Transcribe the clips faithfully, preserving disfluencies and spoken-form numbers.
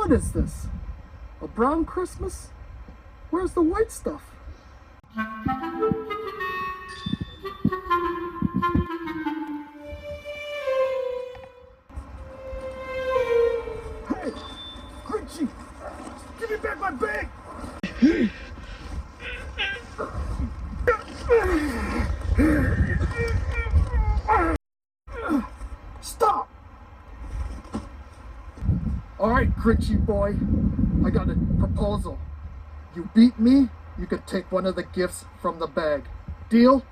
What is this? A brown Christmas? Where's the white stuff? Hey! Grinchy! Give me back my bag! Stop! Alright, Grinchy boy, I got a proposal. You beat me, you could take one of the gifts from the bag. Deal?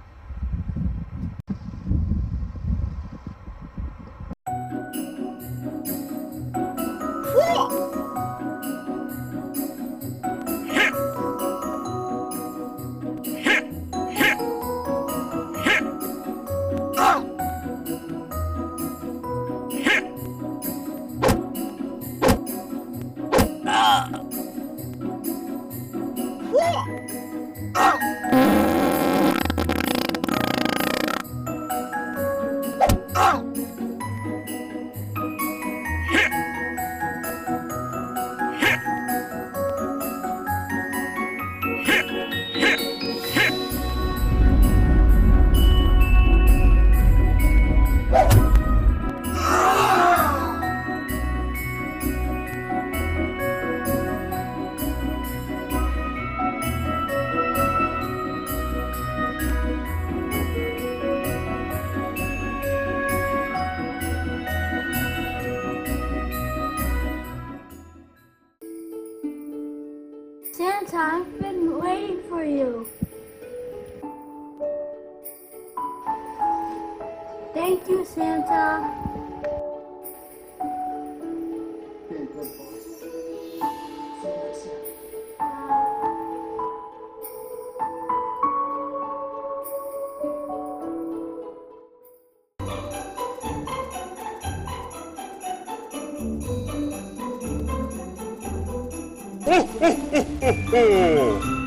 Santa, I've been waiting for you. Thank you, Santa. Be a good boy. See you next year. Ho, ho, ho, ho, ho!